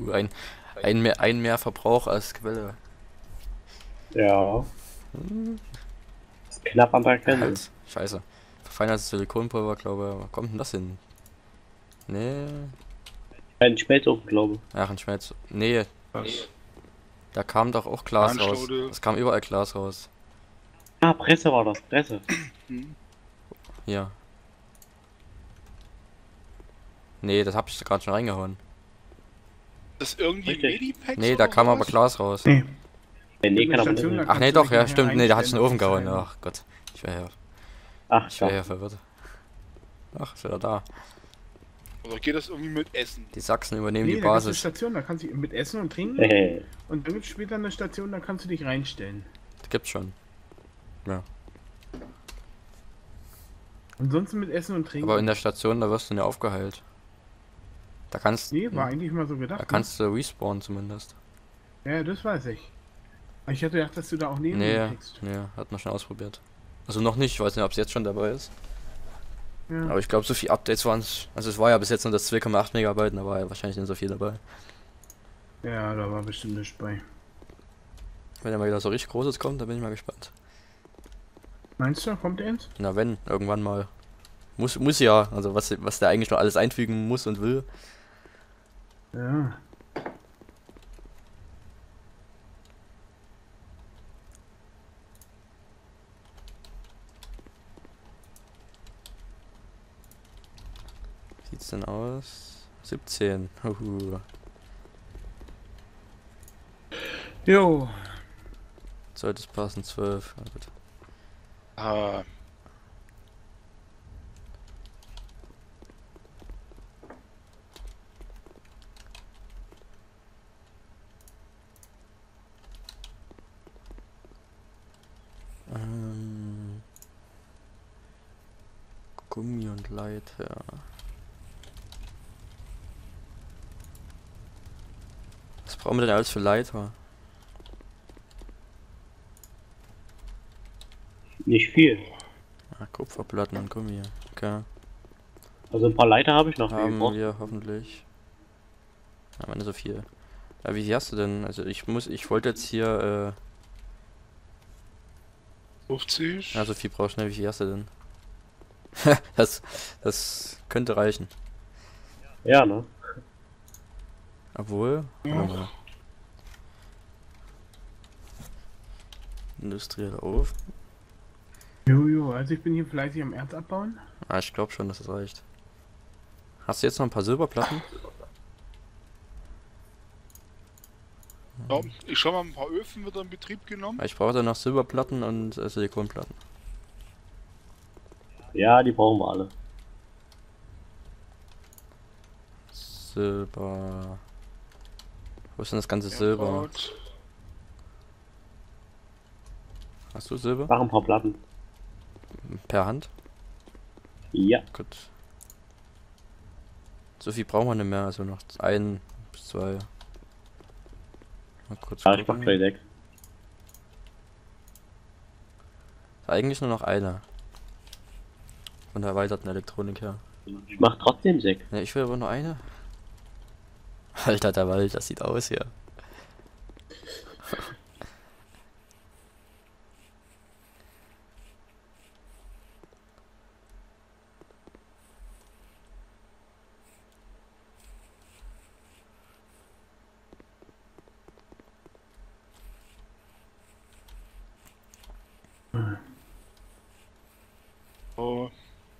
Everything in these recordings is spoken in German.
Ein mehr Verbrauch als Quelle. Ja. Ist knapp an der Grenze. Halt. Scheiße. Verfeinertes Silikonpulver, glaube ich. Wo kommt denn das hin? Nee. Ein Schmelzofen, glaube ich. Ach, ein Schmelz. Nee, Was? da kam doch auch Glas raus. Anstaude. Es kam überall Glas raus. Ah, Presse war das, Presse. Hm. Hier. Nee, das hab ich gerade schon reingehauen. Das ist irgendwie ein Richtig. Medipack? Nee, da kam aber Glas raus. Nee. Nee, kann aber Station, nicht. da Ach kannst nee, du doch, dich ja, nachher stimmt. Nee, da hat es in den Ofen einstellen, gehauen. ob es Ach Gott. Ich wäre Ach, ja ja. verwirrt. Ach, ist wieder da. Oder geht das irgendwie mit Essen? Die Sachsen übernehmen Nee, die da gibt's eine Basis. Station, da kannst du mit Essen und Trinken. Hehe. Und dann gibt es später eine Station, da kannst du dich reinstellen. Das gibt's schon. Ja. Ansonsten mit Essen und Trinken. Aber in der Station, da wirst du ja aufgeheilt. Da kannst Nee, war eigentlich mal so gedacht. da kannst du respawnen zumindest. Ne? Ja, das weiß ich. Aber ich hatte gedacht, dass du da auch neben Nee, kriegst. nee, hat man schon ausprobiert. Also noch nicht, ich weiß nicht, ob es jetzt schon dabei ist. Ja. Aber ich glaube, so viele Updates waren es. Also es war ja bis jetzt nur das 2,8 Megabyte, da war ja wahrscheinlich nicht so viel dabei. Ja, da war bestimmt nichts bei. Wenn ja mal wieder so richtig Großes kommt, dann bin ich mal gespannt. Meinst du, kommt eins? Na wenn, irgendwann mal. Muss ja, also was der eigentlich noch alles einfügen muss und will. Ja. Sieht's denn aus? 17. Huhu. Jo. Sollte es passen, 12. Na gut. Ah, Ähm, Gummi und Leiter. Was brauchen wir denn alles für Leiter? Nicht viel. Ah, Kupferplatten und Gummi. Okay. Also ein paar Leiter habe ich noch. die Haben gebraucht. wir hoffentlich. Aber nicht so viel. Ja, wie viel hast du denn? Also ich wollte jetzt hier, 50? ja, so viel brauchst du, ne? Wie viel hast du denn? Das könnte reichen. Ja, ne? Obwohl, Ja. warte mal. Industrieller Ofen. Jojo, also ich bin hier fleißig am Erz abbauen. Ah, ich glaube schon, dass das reicht. Hast du jetzt noch ein paar Silberplatten? Ja, ich habe mal ein paar Öfen wieder in Betrieb genommen. Weil ich brauche dann noch Silberplatten und Silikonplatten. Ja, die brauchen wir alle. Silber. Wo ist denn das ganze Silber? Erkraut. Hast du Silber? Mach ein paar Platten. Per Hand? Ja. Gut. So viel brauchen wir nicht mehr, also noch 1 bis 2. Mal kurz Ja, ich mach gucken. gleich 6. Eigentlich nur noch eine. Von der erweiterten Elektronik her. Ich mach trotzdem 6. Ne, ich will aber nur eine. Alter, der Wald, das sieht aus hier. Oh.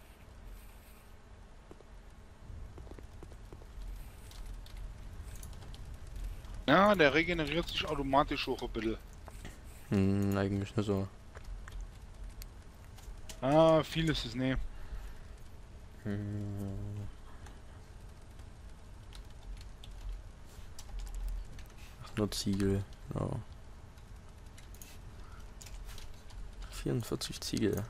Ja, der regeneriert sich automatisch hoch ein bisschen. Eigentlich nur so. Ah, viel ist es nicht. Ach, nur Ziegel. Oh. 44 Ziegel.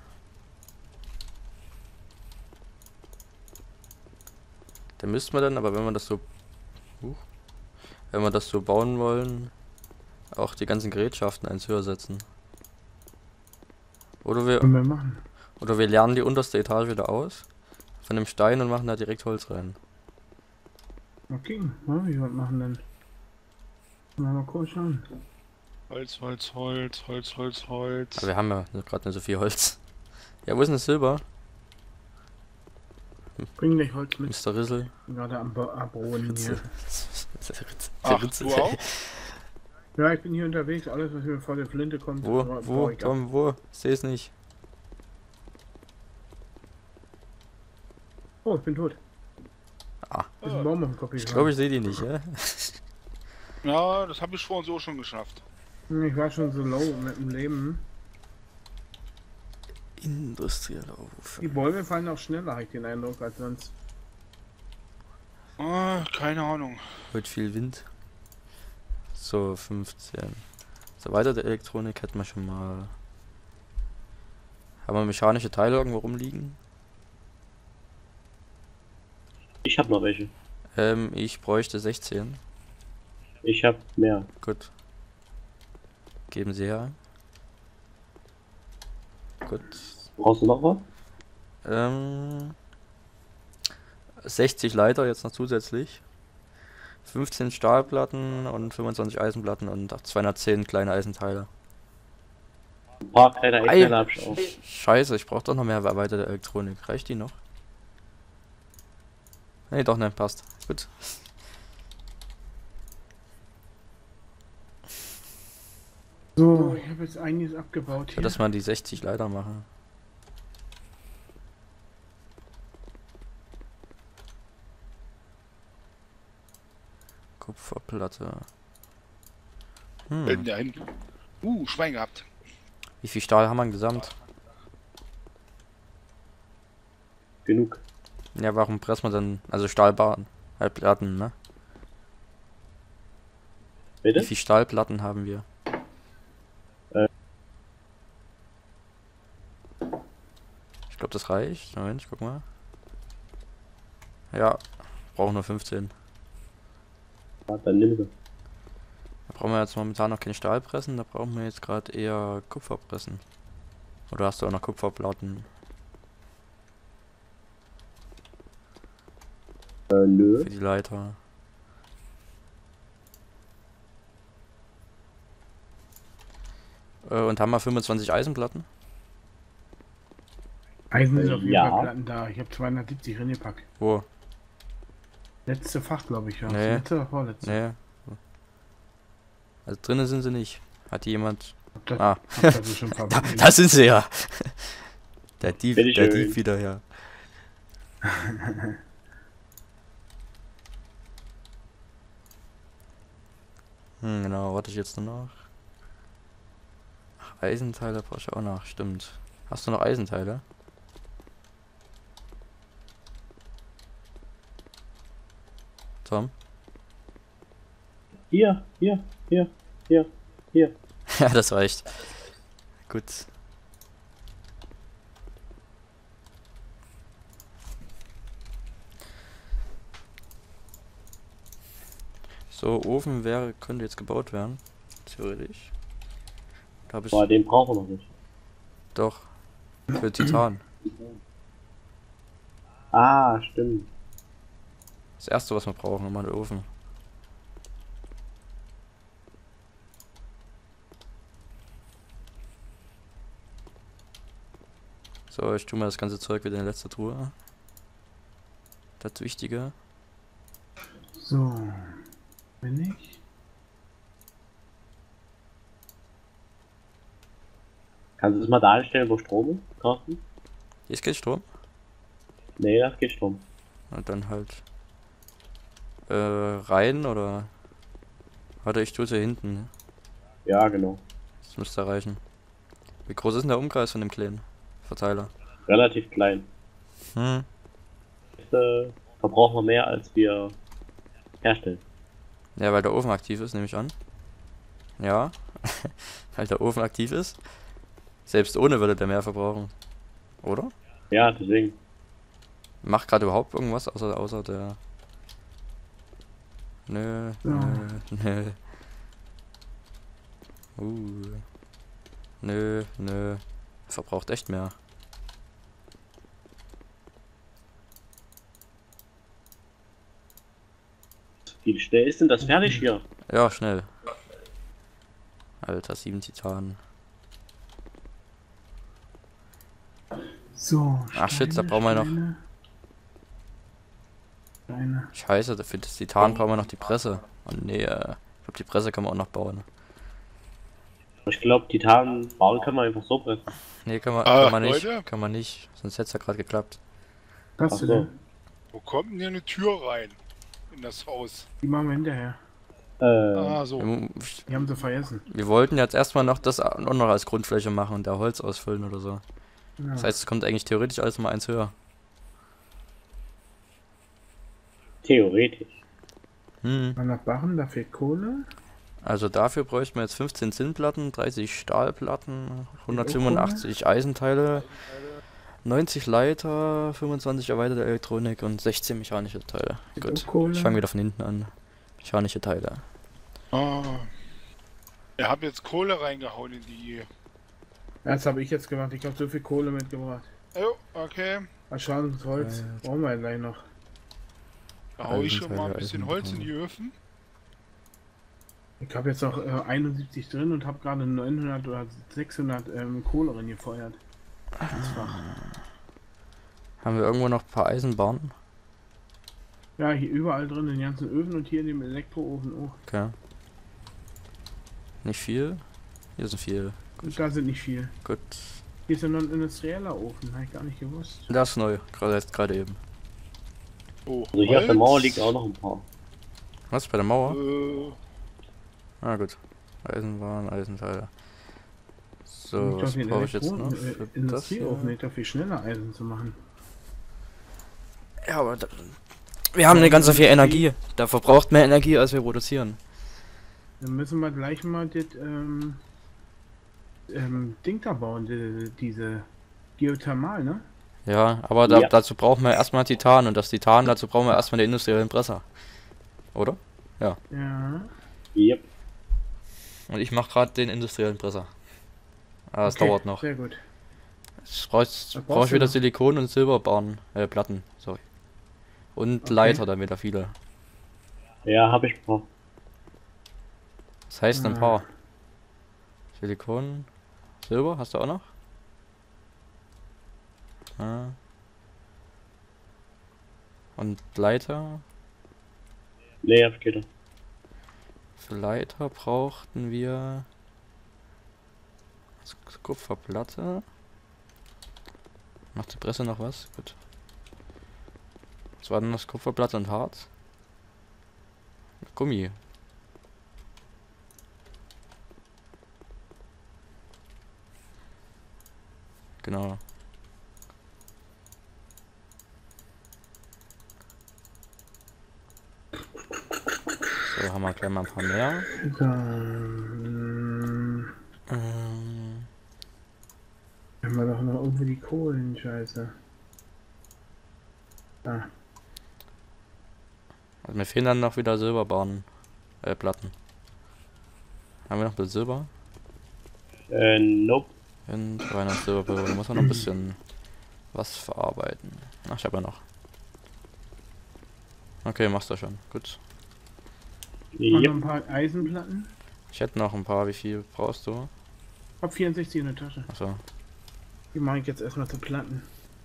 Da müsste man dann, aber wenn wir das so. Wenn wir das so bauen wollen, auch die ganzen Gerätschaften eins höher setzen. Oder Können wir machen. wir lernen die unterste Etage wieder aus. Von dem Stein und machen da direkt Holz rein. Okay, ja, wie wir machen denn? Mal gucken. Holz, Holz, Holz, Holz, Holz, Holz. Aber wir haben ja gerade nicht so viel Holz. Ja, wo ist denn das Silber? Bring gleich Holz mit. Mr. Rissel. Bin gerade am Abroden hier. Ach, du auch? Ja, ich bin hier unterwegs. Alles, was mir vor der Flinte kommt, Wo? baue Wo? ich ab. Tom, wo? Ich sehe es nicht. Oh, ich bin tot. Ah. Ist ein Baum auf dem Kopf. Ich glaube, ich sehe die nicht, ja? Ja, das habe ich vorhin so schon geschafft. Ich war schon so low mit dem Leben. Industrieller Ofen. Die Bäume fallen auch schneller, habe ich den Eindruck, als sonst. Ah, keine Ahnung. Heute viel Wind. So, 15. So weiter der Elektronik hätten wir schon mal. Haben wir mechanische Teile irgendwo rumliegen? Ich hab noch welche. Ich bräuchte 16. Ich hab mehr. Gut. Geben Sie her. Gut. Brauchst du noch was? 60 Leiter jetzt noch zusätzlich. 15 Stahlplatten und 25 Eisenplatten und 210 kleine Eisenteile. Ein paar kleine Ei. Eckteile hab ich auch. Scheiße, ich brauche doch noch mehr erweiterte Elektronik. Reicht die noch? Nee, doch nicht, passt. Gut. So, ich habe jetzt einiges abgebaut Ich hier. würde das mal die 60 Leiter machen. Kupferplatte. In der hinten. Schwein gehabt. Wie viel Stahl haben wir gesamt? Genug. Ja, warum pressen wir dann, also Stahlbahn, Platten, ne? Wie Bitte? viel Stahlplatten haben wir? Ich glaube, das reicht. Moment, ich guck mal. Ja, brauchen nur 15. Ja, dann nimm sie. Da brauchen wir jetzt momentan noch kein Stahlpressen, da brauchen wir jetzt gerade eher Kupferpressen. Oder hast du auch noch Kupferplatten Nö. für die Leiter? Und haben wir 25 Eisenplatten? Eisen ist auf jeden Ja. Fall Platten da. Ich habe 270 reingepackt. Wo? Letzte Fach, glaube ich, ja. Nee. Letzte oder vorletzte? Nee. Also drinnen sind sie nicht. Hat die jemand. Das, Ah. das ist schon verbunden. Da sind sie ja. Der Dieb Bitteschön. wieder, ja. Genau, warte ich jetzt nur noch. Ach, Eisenteile brauche ich auch noch, stimmt. Hast du noch Eisenteile? Tom? Hier. Ja, das reicht. Gut. So, Ofen könnte jetzt gebaut werden. Theoretisch. Da habe ich. Boah, den brauchen wir noch nicht. Doch. Für Titan. Ah, stimmt. Das erste, was wir brauchen, nochmal der Ofen. So, ich tue mal das ganze Zeug wieder in die letzte Truhe. Das Wichtige. So. Bin ich? Kannst du es mal darstellen, wo Strom ist? Carsten? Hier ist kein Strom. Nee, das geht Strom. Und dann halt rein oder. Warte, ich tue es hier hinten. Ne? Ja, genau. Das müsste reichen. Wie groß ist denn der Umkreis von dem kleinen Verteiler? Relativ klein. Verbrauchen wir mehr, als wir herstellen. Ja, weil der Ofen aktiv ist, nehme ich an. Ja. Weil der Ofen aktiv ist. Selbst ohne würde der mehr verbrauchen. Oder? Ja, deswegen. Macht gerade überhaupt irgendwas außer der. Nö, Ja. nö. Nö. Verbraucht echt mehr. Wie schnell ist denn das fertig hier? Ja, schnell. Alter, 7 Titan. So. Ach shit, da brauchen wir noch. Steine. Scheiße, für das Titan brauchen wir noch die Presse. Oh nee, ich glaube die Presse kann man auch noch bauen. Ich glaube, Titan bauen können wir einfach so pressen. Nee, kann man nicht. Leute? Kann man nicht. Sonst hätte es ja gerade geklappt. Was Ach du so. denn? Wo kommt denn hier eine Tür rein? In das Haus. Die machen wir hinterher. Ah, so. Die haben sie vergessen. Wir wollten jetzt erstmal noch das auch noch als Grundfläche machen und da Holz ausfüllen oder so. Ja. Das heißt, es kommt eigentlich theoretisch alles mal eins höher. Theoretisch. Hm. Mal nach Bachen, da fehlt Kohle. Also dafür bräuchten wir jetzt 15 Zinnplatten, 30 Stahlplatten, 185 Eisenteile, 90 Leiter, 25 erweiterte Elektronik und 16 mechanische Teile. Gut, Kohle. ich fange wieder von hinten an. Mechanische Teile. Ah. Ihr habt jetzt Kohle reingehauen in die... Das habe ich jetzt gemacht. Ich habe so viel Kohle mitgebracht. Oh, okay. Erschadungsholz. Brauchen wir ja gleich noch. Da hau ich schon mal ein Eisenteile, bisschen Holz in die Öfen. Ich habe jetzt noch 71 drin und habe gerade 900 oder 600 Kohle reingefeuert. Haben wir irgendwo noch ein paar Eisenbahnen? Ja, hier überall drin, in den ganzen Öfen und hier in dem Elektroofen auch. Okay. Nicht viel? Hier sind viel. Da sind nicht viel. Gut. Hier ist ja noch ein industrieller Ofen, habe ich gar nicht gewusst. Das ist neu, gerade eben. Oh, Also hier auf der Mauer Holz. liegt auch noch ein paar. Was, bei der Mauer? Äh, Gut. Eisenbahn, Eisenteile. So, Ich was glaube, den brauche ich jetzt noch? Für das Industrieofen hier? nicht doch viel schneller Eisen zu machen. Ja, aber wir haben eine ganze viel Energie. Da verbraucht mehr Energie, als wir produzieren. Dann müssen wir gleich mal das Ding da bauen, diese Geothermal, ne? Ja, aber Ja. dazu brauchen wir erstmal Titan und das Titan, dazu brauchen wir erstmal den industriellen Presser. Oder? Ja. Yep. Und ich mache gerade den industriellen Presser. Aber es Okay, dauert noch. Sehr gut. Jetzt brauche Was ich brauchst du wieder noch? Silikon und Silberbahnen, Platten, sorry. Und Okay. Leiter dann wieder viele. Ja, habe ich ein paar. Das heißt ein Ah. paar. Silikon, Silber, hast du auch noch? Ah. Und Leiter. Nee, hab ich gedacht. Für Leiter brauchten wir Kupferplatte. Macht die Presse noch was? Gut. Was war denn das? Kupferplatte und Harz? Gummi. Genau. So, haben wir gleich mal ein paar mehr. Dann haben wir doch noch irgendwo die Kohlen, scheiße. Ah, Also mir fehlen dann noch wieder Silberbahnen. Platten. Haben wir noch mit Silber? Nope. In 300 Silber. Da muss man noch ein bisschen was verarbeiten. Ach, ich habe ja noch. Okay, machst du schon. Gut. noch ein Yep. paar Eisenplatten. Ich hätte noch ein paar. Wie viel brauchst du? Hab 64 in der Tasche. Achso. Die mache ich jetzt erstmal zu Platten.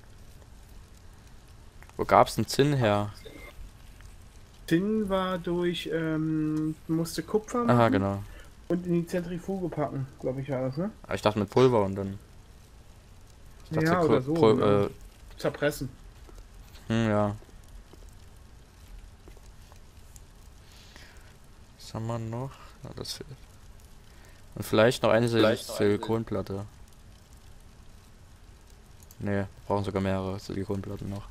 Wo gab's denn Zinn her? Tin war durch, musste Kupfer machen Aha, genau. und in die Zentrifuge packen, glaube ich war das, ne? Ah, ich dachte mit Pulver und dann. Ich dachte, Ja, oder so, genau. Zerpressen. Ja. Was haben wir noch? Ja, das fehlt. Und vielleicht noch eine Silikonplatte. Ne, wir brauchen sogar mehrere Silikonplatten noch.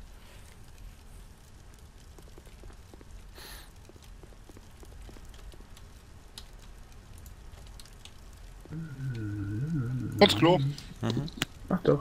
ins Klo. Mhm. Ach doch.